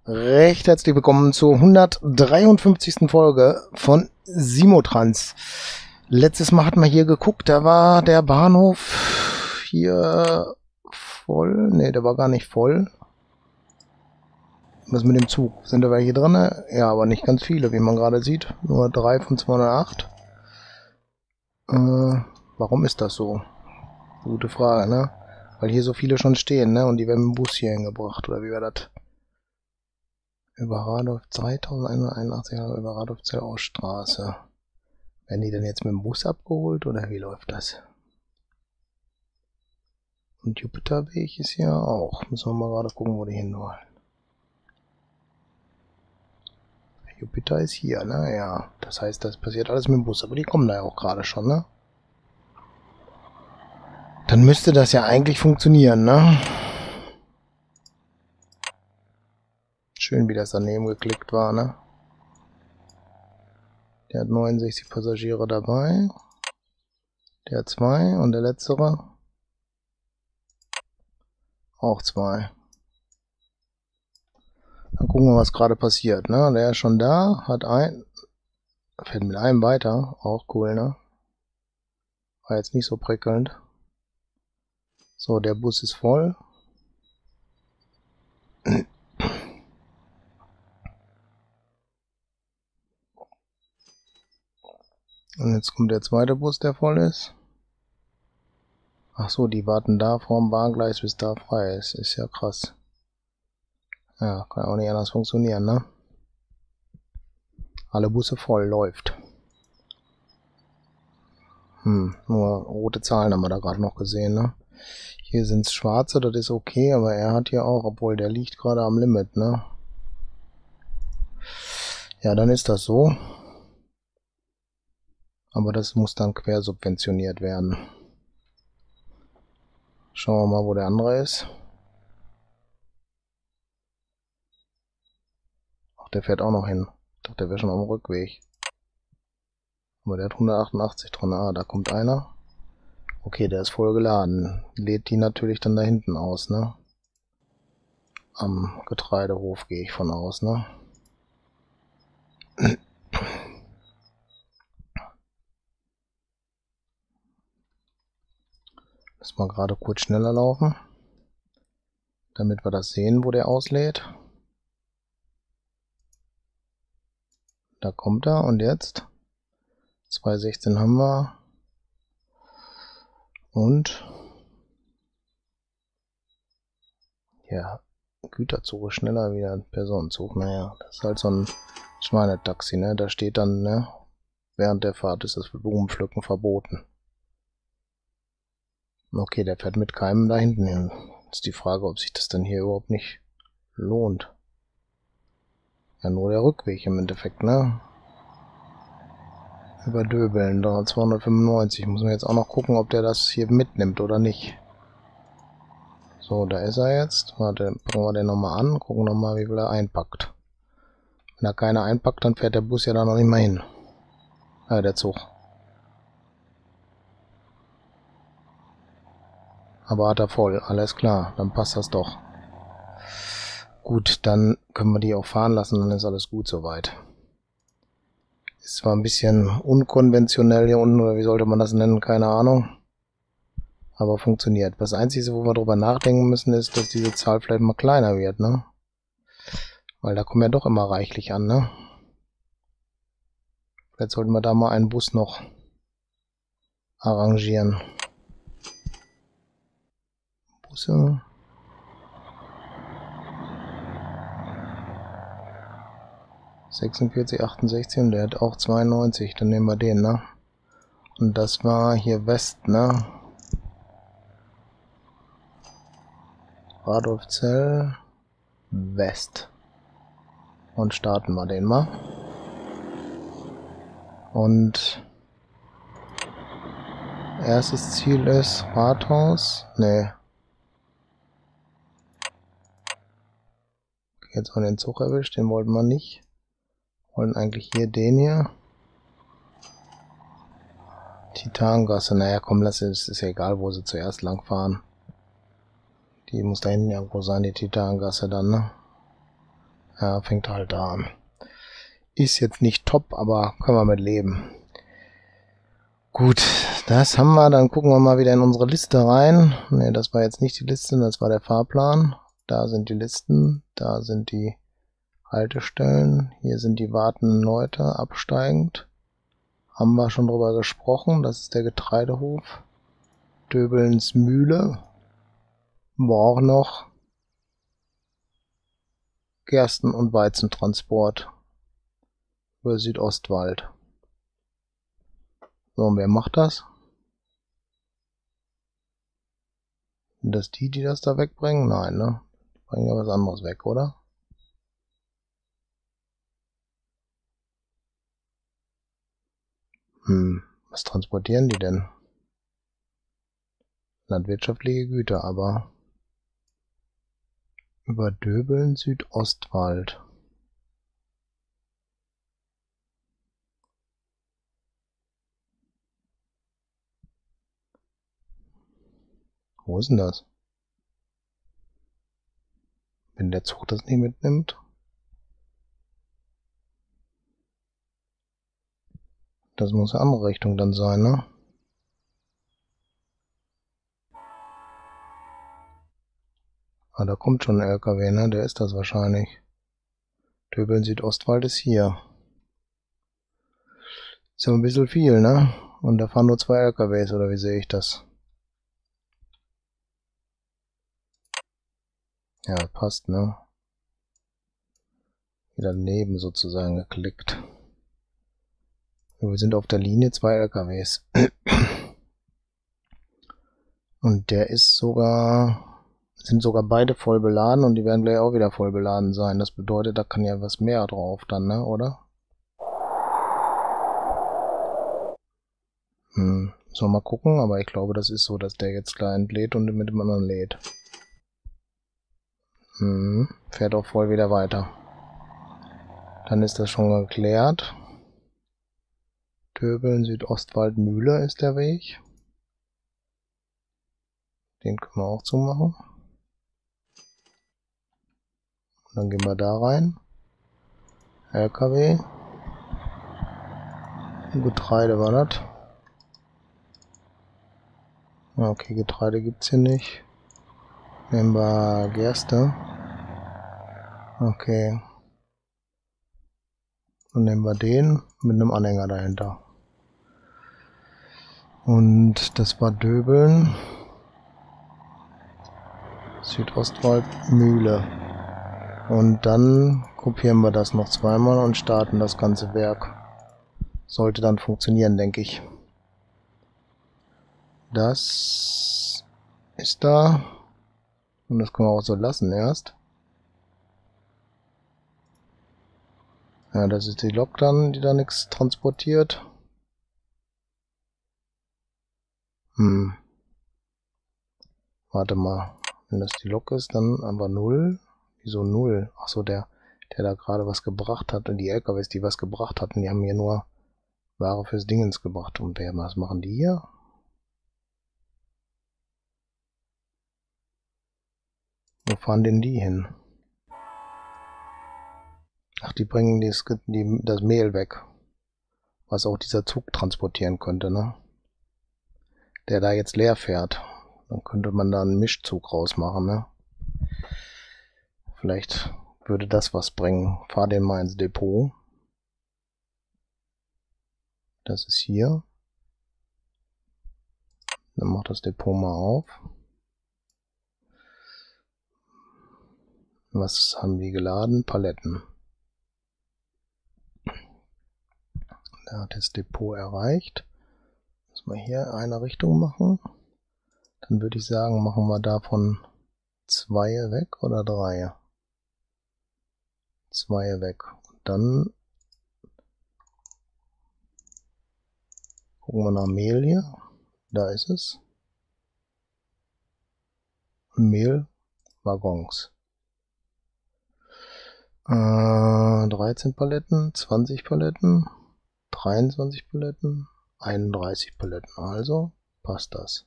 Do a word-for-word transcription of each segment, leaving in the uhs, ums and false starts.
Recht herzlich willkommen zur hundertdreiundfünfzigsten Folge von Simotrans. Letztes Mal hatten wir hier geguckt, da war der Bahnhof hier voll. Ne, der war gar nicht voll. Was mit dem Zug? Sind da hier drin? Ja, aber nicht ganz viele, wie man gerade sieht. Nur drei von zweihundertacht. Äh, warum ist das so? Gute Frage, ne? Weil hier so viele schon stehen, ne? Und die werden mit dem Bus hier hingebracht, oder wie wäre das? Über Radolf dreitausendeinhunderteinundachtzig, über Radolf-Zell-Straße. Werden die denn jetzt mit dem Bus abgeholt, oder wie läuft das? Und Jupiterweg ist hier auch. Müssen wir mal gerade gucken, wo die hin wollen. Jupiter ist hier, ne? Ja. Das heißt, das passiert alles mit dem Bus. Aber die kommen da ja auch gerade schon, ne? Dann müsste das ja eigentlich funktionieren, ne? Schön, wie das daneben geklickt war, ne? Der hat neunundsechzig Passagiere dabei. Der hat zwei und der letztere auch zwei. Dann gucken wir, was gerade passiert, ne? Der ist schon da, hat ein, fährt mit einem weiter, auch cool, ne? War jetzt nicht so prickelnd. So, der Bus ist voll. Und jetzt kommt der zweite Bus, der voll ist. Ach so, die warten da vorm Bahngleis, bis da frei ist. Ist ja krass. Ja, kann auch nicht anders funktionieren, ne? Alle Busse voll, läuft. Hm, nur rote Zahlen haben wir da gerade noch gesehen, ne? Hier sind es schwarze, das ist okay, aber er hat hier auch, obwohl der liegt gerade am Limit, ne? Ja, dann ist das so. Aber das muss dann quersubventioniert werden. Schauen wir mal, wo der andere ist. Ach, der fährt auch noch hin. Ich dachte, der wäre schon am Rückweg. Aber der hat hundertachtundachtzig drin. Ah, da kommt einer. Okay, der ist voll geladen. Lädt die natürlich dann da hinten aus, ne? Am Getreidehof gehe ich von aus, ne? Müssen wir gerade kurz schneller laufen, damit wir das sehen, wo der auslädt. Da kommt er und jetzt zwei sechzehn haben wir und ja, Güterzug ist schneller wie ein Personenzug. Naja, das ist halt so ein Schweinetaxi, ne? Da steht dann, ne, während der Fahrt ist das Blumenpflücken verboten. Okay, der fährt mit keinem da hinten hin. Ist die Frage, ob sich das dann hier überhaupt nicht lohnt. Ja, nur der Rückweg im Endeffekt, ne? Über Döbeln, da zweihundertfünfundneunzig. Muss man jetzt auch noch gucken, ob der das hier mitnimmt oder nicht. So, da ist er jetzt. Warte, bringen wir den nochmal an. Gucken nochmal, wie viel er einpackt. Wenn er keine einpackt, dann fährt der Bus ja da noch nicht mal hin. Ah, der Zug. Aber hat er voll, alles klar, dann passt das doch. Gut, dann können wir die auch fahren lassen, dann ist alles gut soweit. Ist zwar ein bisschen unkonventionell hier unten, oder wie sollte man das nennen, keine Ahnung. Aber funktioniert. Das Einzige, wo wir drüber nachdenken müssen, ist, dass diese Zahl vielleicht mal kleiner wird, ne? Weil da kommen ja doch immer reichlich an, ne? Vielleicht sollten wir da mal einen Bus noch arrangieren. Busse. sechsundvierzig, achtundsechzig und der hat auch zweiundneunzig, dann nehmen wir den, ne? Und das war hier West, ne? Radolf-Zell West. Und starten wir den mal. Und erstes Ziel ist Rathaus. Ne. Jetzt haben wir den Zug erwischt, den wollten wir nicht. Wollen eigentlich hier den hier. Titangasse, naja komm, lass es, ist ja egal, wo sie zuerst lang fahren. Die muss da hinten irgendwo sein, die Titangasse dann, ne? Ja, fängt halt da an. Ist jetzt nicht top, aber können wir mit leben. Gut, das haben wir. Dann gucken wir mal wieder in unsere Liste rein. Ne, das war jetzt nicht die Liste, das war der Fahrplan. Da sind die Listen, da sind die Haltestellen. Hier sind die wartenden Leute, absteigend. Haben wir schon drüber gesprochen. Das ist der Getreidehof. Döbelns Mühle. Wir auch noch Gersten- und Weizentransport über Südostwald. So, und wer macht das? Sind das die, die das da wegbringen? Nein, ne? Die bringen ja was anderes weg, oder? Hm, was transportieren die denn? Landwirtschaftliche Güter, aber über Döbeln, Südostwald. Wo ist denn das? Wenn der Zug das nicht mitnimmt? Das muss eine andere Richtung dann sein, ne? Ah, da kommt schon ein L K W, ne? Der ist das wahrscheinlich. Döbeln Südostwald ist hier. Ist aber ein bisschen viel, ne? Und da fahren nur zwei L K Ws, oder wie sehe ich das? Ja, passt, ne? Wieder daneben sozusagen geklickt. Wir sind auf der Linie, zwei L K Ws. Und der ist sogar, sind sogar beide voll beladen und die werden gleich auch wieder voll beladen sein. Das bedeutet, da kann ja was mehr drauf dann, ne, oder? Hm, müssen wir mal gucken, aber ich glaube, das ist so, dass der jetzt gleich entlädt und mit dem anderen lädt. Hm, fährt auch voll wieder weiter. Dann ist das schon geklärt. Döbeln, Südostwald, Mühle ist der Weg. Den können wir auch zumachen. Und dann gehen wir da rein. L K W. Getreide war das. Okay, Getreide gibt's hier nicht. Nehmen wir Gerste. Okay. Dann nehmen wir den mit einem Anhänger dahinter. Und das war Döbeln. Südostwald, Mühle. Und dann kopieren wir das noch zweimal und starten das ganze Werk. Sollte dann funktionieren, denke ich. Das ist da. Und das können wir auch so lassen erst. Ja, das ist die Lok dann, die da nichts transportiert. Hm. Warte mal. Wenn das die Lok ist, dann aber null. Wieso null? Achso, der, der da gerade was gebracht hat. Und die L K Ws, die was gebracht hatten, die haben hier nur Ware fürs Dingens gebracht. Und wer, was machen die hier? Wo fahren denn die hin? Ach, die bringen die, die, das Mehl weg. Was auch dieser Zug transportieren könnte, ne? Der da jetzt leer fährt. Dann könnte man da einen Mischzug rausmachen, ne? Vielleicht würde das was bringen. Fahr den mal ins Depot. Das ist hier. Dann mach das Depot mal auf. Was haben die geladen? Paletten. Da hat das Depot erreicht. Müssen wir hier eine Richtung machen. Dann würde ich sagen, machen wir davon zwei weg oder drei. Zwei weg. Und dann gucken wir nach Mehl hier. Da ist es. Mehlwaggons. Äh, dreizehn Paletten, zwanzig Paletten, dreiundzwanzig Paletten, einunddreißig Paletten. Also passt das.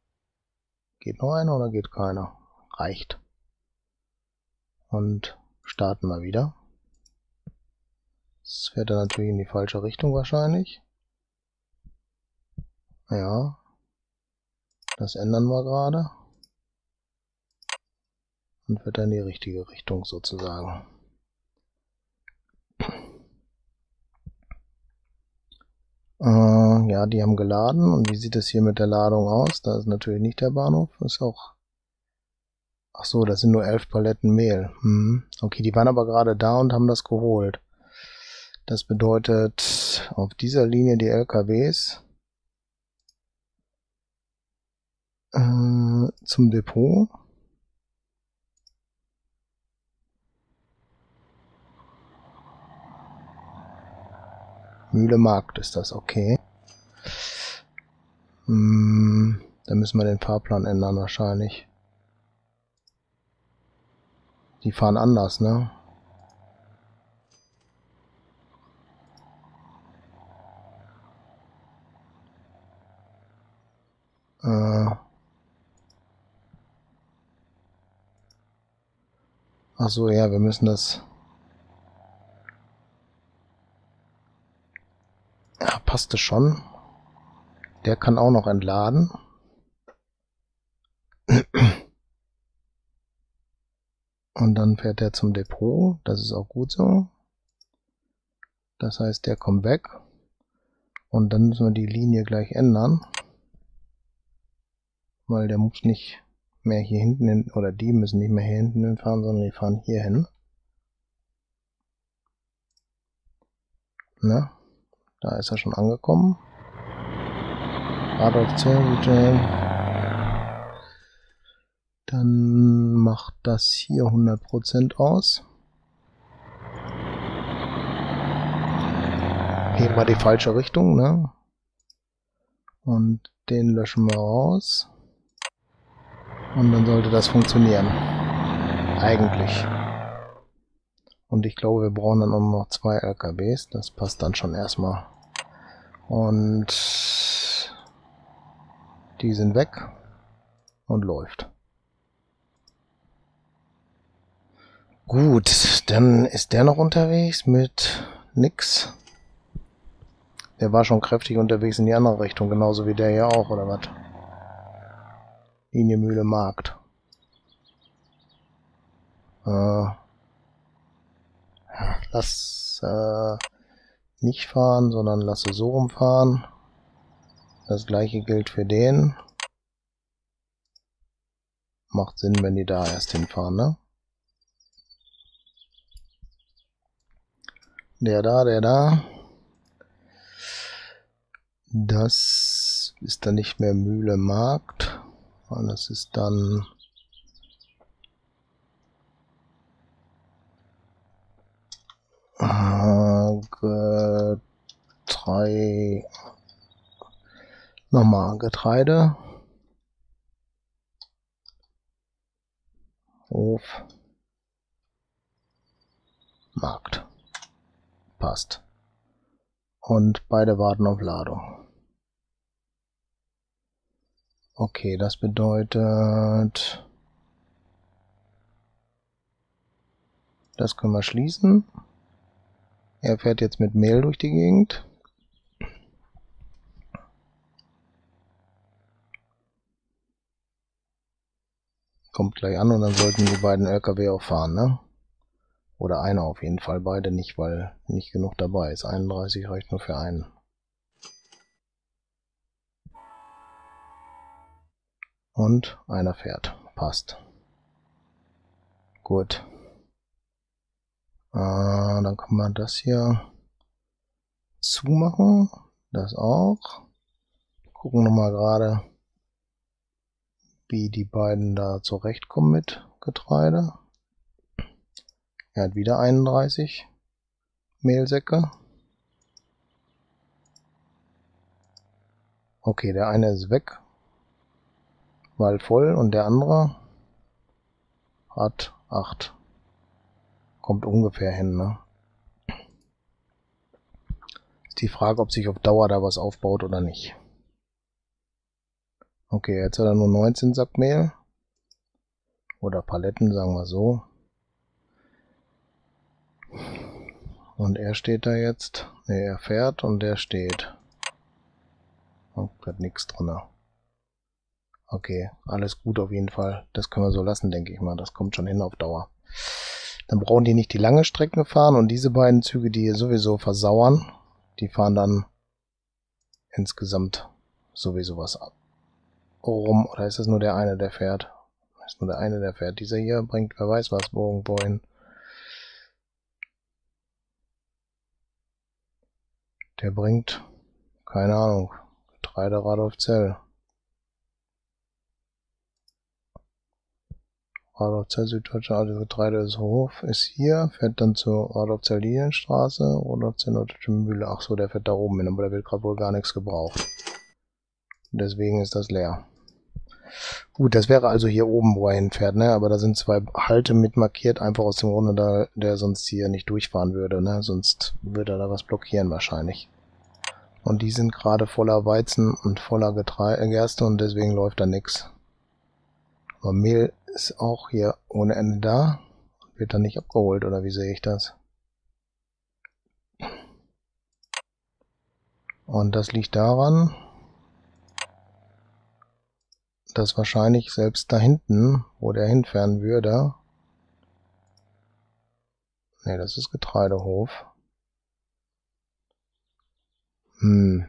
Geht noch einer oder geht keiner? Reicht. Und starten wir wieder. Das fährt dann natürlich in die falsche Richtung wahrscheinlich. Ja. Das ändern wir gerade. Und fährt dann in die richtige Richtung sozusagen. Äh, ja, die haben geladen. Und wie sieht es hier mit der Ladung aus? Da ist natürlich nicht der Bahnhof. Das ist auch... Ach so, das sind nur elf Paletten Mehl. Hm. Okay, die waren aber gerade da und haben das geholt. Das bedeutet, auf dieser Linie die L K Ws äh, zum Depot. Mühle Markt ist das, okay. Hm, da müssen wir den Fahrplan ändern wahrscheinlich. Die fahren anders, ne? Äh. Ach so, ja, wir müssen das... Ja, passte schon. Der kann auch noch entladen. Und dann fährt er zum Depot. Das ist auch gut so. Das heißt, der kommt weg. Und dann müssen wir die Linie gleich ändern. Weil der muss nicht mehr hier hinten hin, oder die müssen nicht mehr hier hinten hinfahren, sondern die fahren hier hin. Ne? Da ist er schon angekommen. Adolf Zellgute. Dann macht das hier hundert Prozent aus. Hier mal die falsche Richtung, ne? Und den löschen wir raus. Und dann sollte das funktionieren. Eigentlich. Und ich glaube, wir brauchen dann auch noch zwei L K Ws. Das passt dann schon erstmal. Und die sind weg. Und läuft. Gut, dann ist der noch unterwegs mit nix. Der war schon kräftig unterwegs in die andere Richtung, genauso wie der hier auch, oder was? Linie Mühle Markt. Äh, lass äh, nicht fahren, sondern lasse so rumfahren. Das gleiche gilt für den. Macht Sinn, wenn die da erst hinfahren, ne? Der da, der da. Das ist dann nicht mehr Mühle Markt. Das ist dann äh, Getreide. Nochmal Getreide. Hof. Markt. Passt. Und beide warten auf Ladung. Okay, das bedeutet, das können wir schließen. Er fährt jetzt mit Mehl durch die Gegend. Kommt gleich an und dann sollten die beiden L K W auch fahren, ne? Oder einer auf jeden Fall, beide nicht, weil nicht genug dabei ist. einunddreißig reicht nur für einen. Und einer fährt. Passt. Gut. Äh, dann können wir das hier zumachen. Das auch. Gucken nochmal gerade, wie die beiden da zurechtkommen mit Getreide. Er hat wieder einunddreißig Mehlsäcke. Okay, der eine ist weg, weil voll, und der andere hat acht. Kommt ungefähr hin, ne? Ist die Frage, ob sich auf Dauer da was aufbaut oder nicht. Okay, jetzt hat er nur neunzehn Sack Mehl. Oder Paletten, sagen wir so. Und er steht da jetzt. Ne, er fährt und der steht. Oh, da hat nichts drin. Okay, alles gut auf jeden Fall. Das können wir so lassen, denke ich mal. Das kommt schon hin auf Dauer. Dann brauchen die nicht die lange Strecke fahren und diese beiden Züge, die hier sowieso versauern, die fahren dann insgesamt sowieso was rum. Oder ist das nur der eine, der fährt? Ist nur der eine, der fährt. Dieser hier bringt, wer weiß was, irgendwo hin. Der bringt, keine Ahnung, Getreide Radolfzell. Radolfzell, Süddeutsche Alte Getreide ist Hof, ist hier, fährt dann zur Radolfzell Linienstraße, Radolfzell Norddeutsche Mühle. Ach so, der fährt da oben hin, aber der wird gerade wohl gar nichts gebraucht. Deswegen ist das leer. Gut, das wäre also hier oben, wo er hinfährt, ne? Aber da sind zwei Halte mit markiert, einfach aus dem Grunde, da der sonst hier nicht durchfahren würde, ne? Sonst würde er da was blockieren wahrscheinlich. Und die sind gerade voller Weizen und voller Getreide, Gerste und deswegen läuft da nichts. Aber Mehl ist auch hier ohne Ende da. Wird dann nicht abgeholt, oder wie sehe ich das? Und das liegt daran, dass wahrscheinlich selbst da hinten, wo der hinfahren würde, ne, das ist Getreidehof. Hm.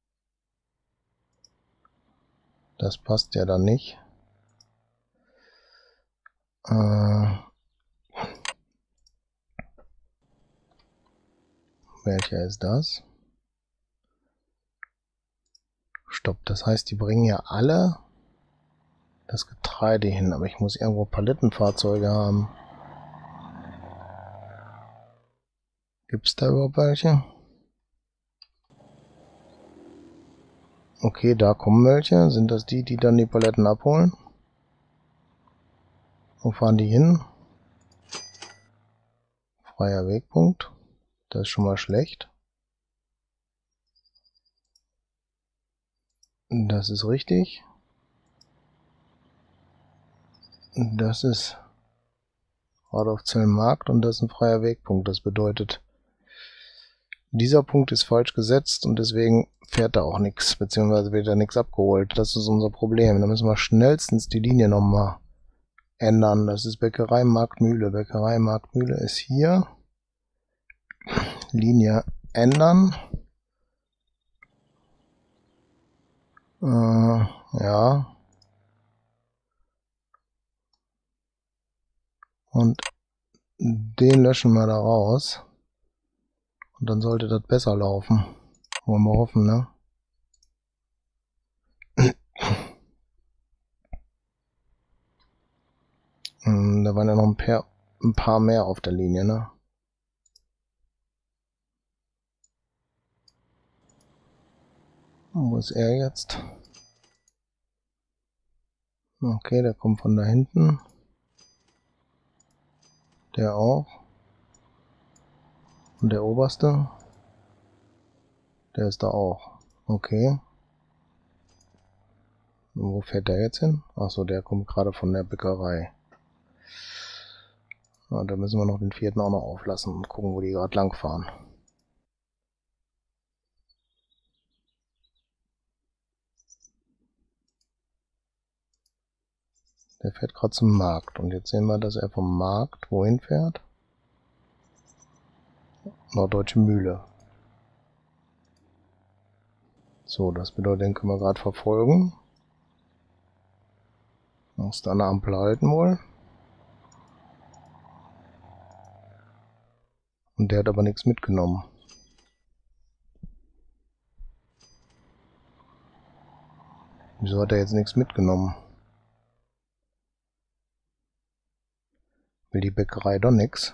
Das passt ja dann nicht. Äh. Welcher ist das? Stopp, das heißt, die bringen ja alle das Getreide hin, aber ich muss irgendwo Palettenfahrzeuge haben. Gibt's da überhaupt welche? Okay, da kommen welche. Sind das die, die dann die Paletten abholen? Wo fahren die hin? Freier Wegpunkt. Das ist schon mal schlecht. Das ist richtig. Das ist Radolfzell Markt und das ist ein freier Wegpunkt. Das bedeutet, dieser Punkt ist falsch gesetzt und deswegen fährt da auch nichts, beziehungsweise wird da nichts abgeholt. Das ist unser Problem. Da müssen wir schnellstens die Linie nochmal ändern. Das ist Bäckerei Marktmühle. Bäckerei Marktmühle ist hier. Linie ändern. Äh, ja. Und den löschen wir da raus. Und dann sollte das besser laufen. Wollen wir hoffen, ne? Da waren ja noch ein paar, ein paar mehr auf der Linie, ne? Wo ist er jetzt? Okay, der kommt von da hinten. Der auch. Und der oberste. Der ist da auch. Okay. Und wo fährt der jetzt hin? Achso, der kommt gerade von der Bäckerei. Ja, da müssen wir noch den vierten auch noch auflassen und gucken, wo die gerade lang fahren. Der fährt gerade zum Markt. Und jetzt sehen wir, dass er vom Markt wohin fährt? Norddeutsche Mühle. So, das bedeutet, den können wir gerade verfolgen. Muss da eine Ampel halten wohl. Und der hat aber nichts mitgenommen. Wieso hat er jetzt nichts mitgenommen? Will die Bäckerei doch nichts?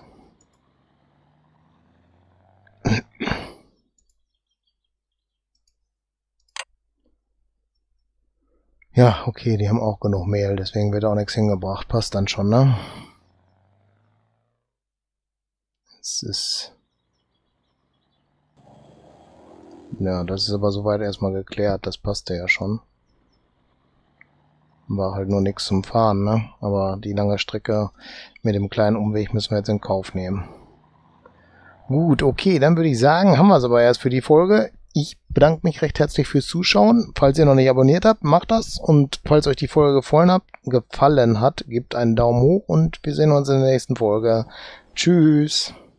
Ja, okay, die haben auch genug Mehl, deswegen wird auch nichts hingebracht. Passt dann schon, ne? Es ist... Ja, das ist aber soweit erstmal geklärt, das passte ja schon. War halt nur nichts zum Fahren, ne? Aber die lange Strecke mit dem kleinen Umweg müssen wir jetzt in Kauf nehmen. Gut, okay, dann würde ich sagen, haben wir es aber erst für die Folge. Ich bedanke mich recht herzlich fürs Zuschauen. Falls ihr noch nicht abonniert habt, macht das. Und falls euch die Folge gefallen hat, gefallen hat, gebt einen Daumen hoch und wir sehen uns in der nächsten Folge. Tschüss.